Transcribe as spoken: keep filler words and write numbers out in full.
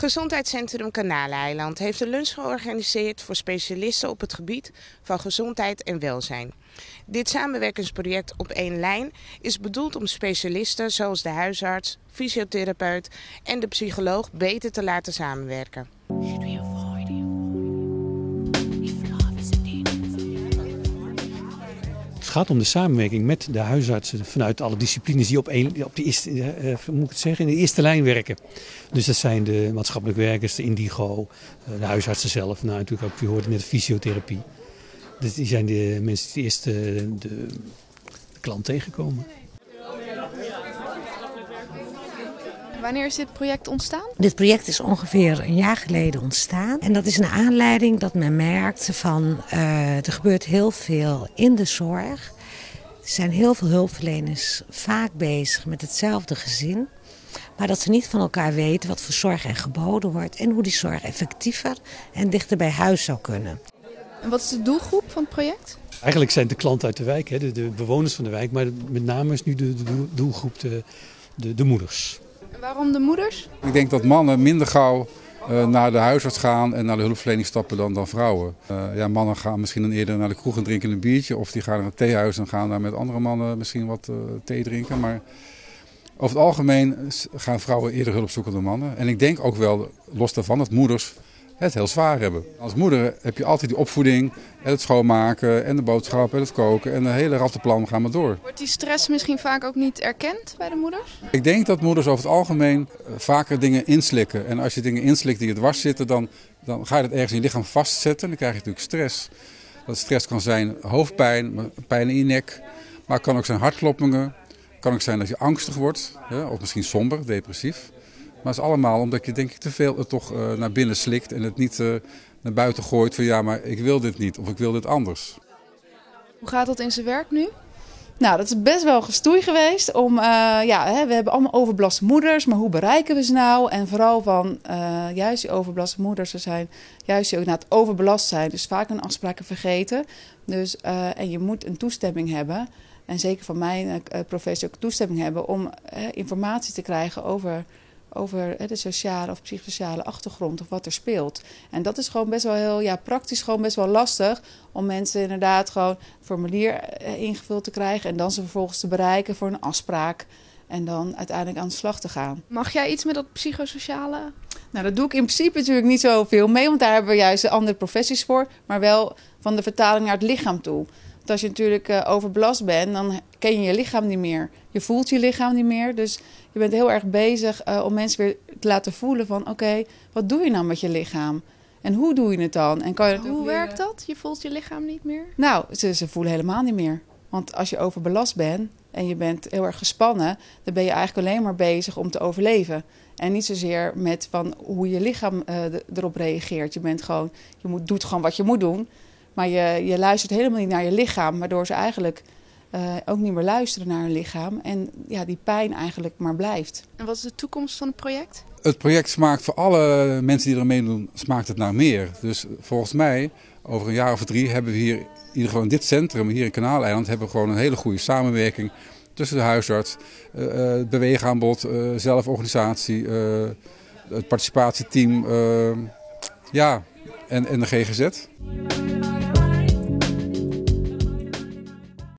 Gezondheidscentrum Kanaleiland heeft een lunch georganiseerd voor specialisten op het gebied van gezondheid en welzijn. Dit samenwerkingsproject op één lijn is bedoeld om specialisten zoals de huisarts, fysiotherapeut en de psycholoog beter te laten samenwerken. Het gaat om de samenwerking met de huisartsen vanuit alle disciplines die op, een, op de, eerste, uh, moet ik het zeggen, in de eerste lijn werken. Dus dat zijn de maatschappelijk werkers, de indigo, uh, de huisartsen zelf. Nou, natuurlijk ook, je hoorde net de fysiotherapie. Dus die zijn de mensen die eerst uh, de, de klant tegenkomen. Wanneer is dit project ontstaan? Dit project is ongeveer een jaar geleden ontstaan. En dat is een aanleiding dat men merkte van uh, er gebeurt heel veel in de zorg. Er zijn heel veel hulpverleners vaak bezig met hetzelfde gezin. Maar dat ze niet van elkaar weten wat voor zorg er geboden wordt en hoe die zorg effectiever en dichter bij huis zou kunnen. En wat is de doelgroep van het project? Eigenlijk zijn het de klanten uit de wijk, hè, de, de bewoners van de wijk. Maar met name is nu de, de doelgroep de, de, de moeders. En waarom de moeders? Ik denk dat mannen minder gauw uh, naar de huisarts gaan en naar de hulpverlening stappen dan, dan vrouwen. Uh, ja, mannen gaan misschien dan eerder naar de kroeg en drinken een biertje. Of die gaan naar het theehuis en gaan daar met andere mannen misschien wat uh, thee drinken. Maar over het algemeen gaan vrouwen eerder hulp zoeken dan mannen. En ik denk ook wel, los daarvan, dat moeders het heel zwaar hebben. Als moeder heb je altijd die opvoeding, en het schoonmaken en de boodschappen en het koken en de hele rattenplan gaan maar door. Wordt die stress misschien vaak ook niet erkend bij de moeders? Ik denk dat moeders over het algemeen vaker dingen inslikken. En als je dingen inslikt die je dwars zitten, dan, dan ga je het ergens in je lichaam vastzetten. Dan krijg je natuurlijk stress. Dat stress kan zijn hoofdpijn, pijn in je nek, maar het kan ook zijn hartkloppingen. Het kan ook zijn dat je angstig wordt, ja, of misschien somber, depressief. Maar het is allemaal omdat je denk ik te veel het toch uh, naar binnen slikt en het niet uh, naar buiten gooit van ja, maar ik wil dit niet of ik wil dit anders. Hoe gaat dat in zijn werk nu? Nou, dat is best wel gestoei geweest. Om, uh, ja, hè, we hebben allemaal overbelaste moeders, maar hoe bereiken we ze nou? En vooral van uh, juist die overbelaste moeders, ze zijn juist die ook na het overbelast zijn, dus vaak hun afspraken vergeten. Dus, uh, en je moet een toestemming hebben. En zeker van mijn uh, professie ook toestemming hebben om uh, informatie te krijgen over, over uh, de sociale of psychosociale achtergrond of wat er speelt. En dat is gewoon best wel heel ja, praktisch gewoon best wel lastig om mensen inderdaad gewoon een formulier uh, ingevuld te krijgen en dan ze vervolgens te bereiken voor een afspraak en dan uiteindelijk aan de slag te gaan. Mag jij iets met dat psychosociale? Nou, dat doe ik in principe natuurlijk niet zoveel mee, want daar hebben we juist andere professies voor, maar wel van de vertaling naar het lichaam toe. Want als je natuurlijk uh, overbelast bent, dan ken je je lichaam niet meer. Je voelt je lichaam niet meer. Dus je bent heel erg bezig uh, om mensen weer te laten voelen van oké, okay, wat doe je nou met je lichaam? En hoe doe je het dan? En kan je hoe werkt dat? Je voelt je lichaam niet meer? Nou, ze, ze voelen helemaal niet meer. Want als je overbelast bent en je bent heel erg gespannen, dan ben je eigenlijk alleen maar bezig om te overleven. En niet zozeer met van hoe je lichaam uh, erop reageert. Je bent gewoon, je moet, doet gewoon wat je moet doen. Maar je, je luistert helemaal niet naar je lichaam, waardoor ze eigenlijk uh, ook niet meer luisteren naar hun lichaam. En ja, die pijn eigenlijk maar blijft. En wat is de toekomst van het project? Het project smaakt voor alle mensen die er meedoen, smaakt het naar meer. Dus volgens mij, over een jaar of drie, hebben we hier, in ieder geval in dit centrum, hier in Kanaleiland, hebben we gewoon een hele goede samenwerking tussen de huisarts, uh, het beweegaanbod, uh, zelforganisatie, uh, het participatieteam, uh, ja, en, en de G G Z.